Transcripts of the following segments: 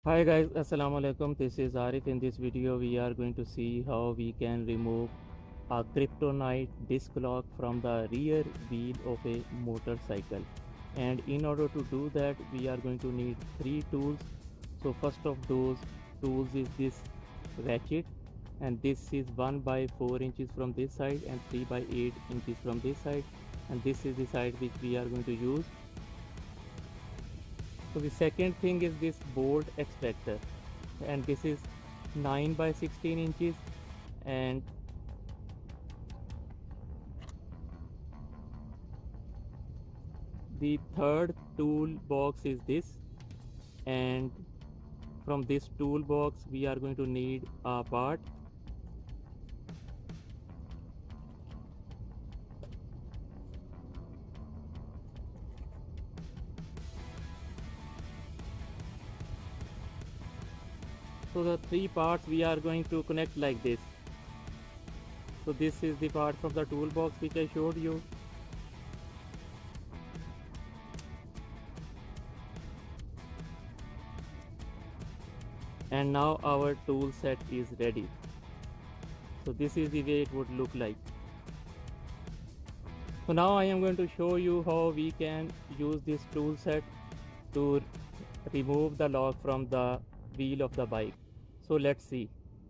Hi guys, assalamu alaikum. This is Arif. In this video we are going to see how we can remove a kryptonite disc lock from the rear wheel of a motorcycle. And in order to do that we are going to need three tools. So first of those tools is this ratchet, and this is 1 by 4 inches from this side and 3 by 8 inches from this side, and this is the side which we are going to use. So the second thing is this bolt extractor, and this is 9 by 16 inches. And the third toolbox is this, and from this toolbox we are going to need a part. So the three parts we are going to connect like this. So this is the part from the toolbox which I showed you. And now our tool set is ready. So this is the way it would look like. So now I am going to show you how we can use this tool set to remove the lock from the wheel of the bike. So let's see.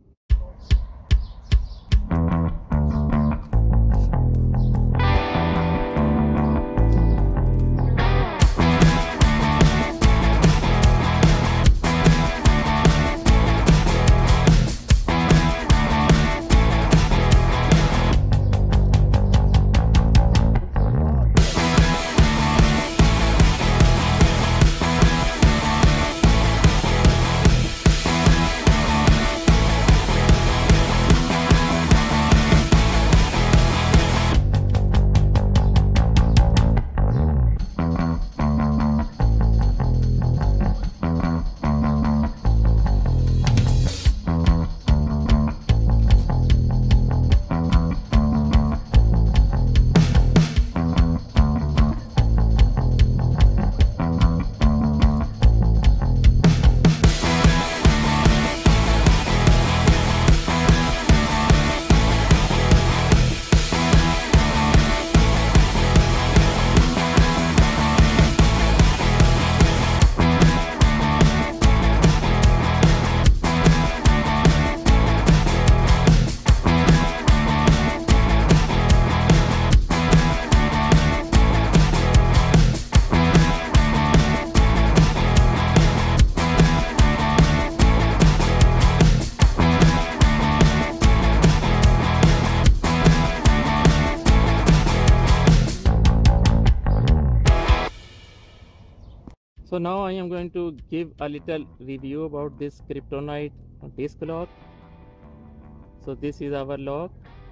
So now I am going to give a little review about this kryptonite disc lock. So this is our lock,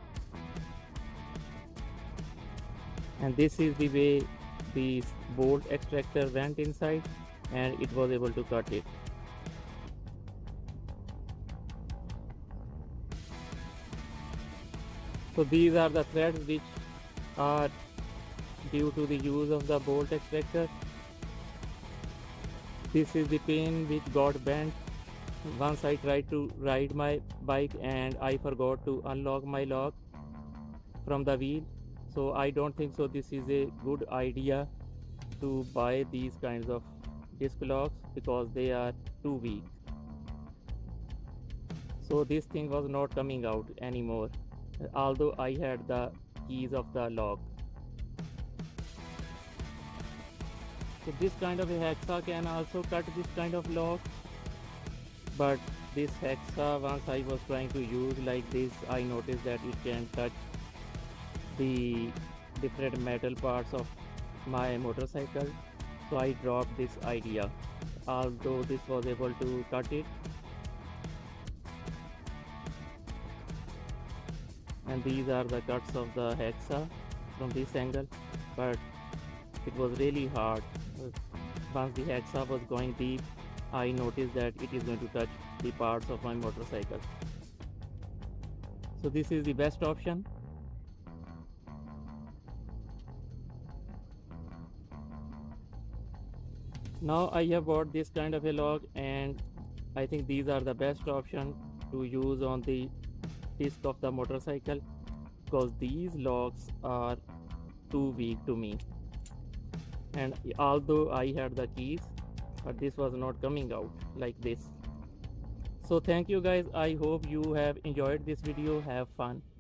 and this is the way the bolt extractor went inside and it was able to cut it. So these are the threads which are due to the use of the bolt extractor. This is the pin which got bent once I tried to ride my bike and I forgot to unlock my lock from the wheel. So I don't think so this is a good idea to buy these kinds of disc locks because they are too weak. So this thing was not coming out anymore, although I had the keys of the lock. So this kind of a hexa can also cut this kind of lock, but this hexa, once I was trying to use like this, I noticed that it can touch the different metal parts of my motorcycle. So I dropped this idea, although this was able to cut it. And these are the cuts of the hexa from this angle, but it was really hard. Once the hexa was going deep, I noticed that it is going to touch the parts of my motorcycle. So this is the best option. Now I have bought this kind of a log, and I think these are the best option to use on the disc of the motorcycle, because these locks are too weak to me. And although I had the keys, but this was not coming out like this. So thank you guys. I hope you have enjoyed this video. Have fun.